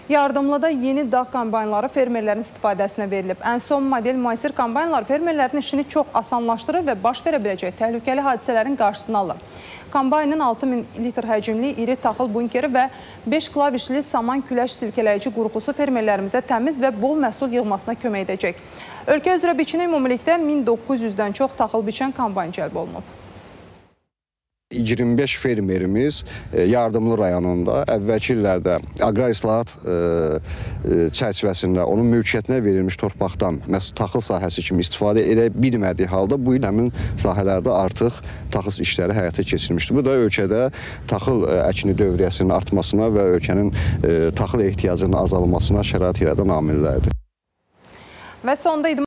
Yardımlıda yeni dağ kombaynları fermerlərin istifadəsinə verilib. Ən son model müasir kombaynlar fermerlərin işini çox asanlaşdırır və baş verə biləcək təhlükəli hadisələrin qarşısını alır. Kombaynın 6000 litr həcmli iri taxıl bunkeri və 5 klavişli saman küləş silkələyici qurğusu fermerlərimizə təmiz və bol məhsul yığmasına kömək edəcək. Ölkə üzrə biçinə ümumilikdə 1900-dən çox taxıl biçən kombayn cəlb olunub. 25 fermerimiz Yardımlı rayonunda əvvəlki illərdə aqrar islahat çərçivəsində onun mülkiyyətinə verilmiş torpaqdan taxıl sahəsi kimi istifadə edə bilmədiyi halda bu il həmin sahələrdə artıq taxıl işləri həyata keçirilmişdir. Bu da ölkədə taxıl əkini dövriyyəsinin artmasına və ölkənin taxıl ehtiyacının azalmasına şərait yaradan amillərdir. Və sonda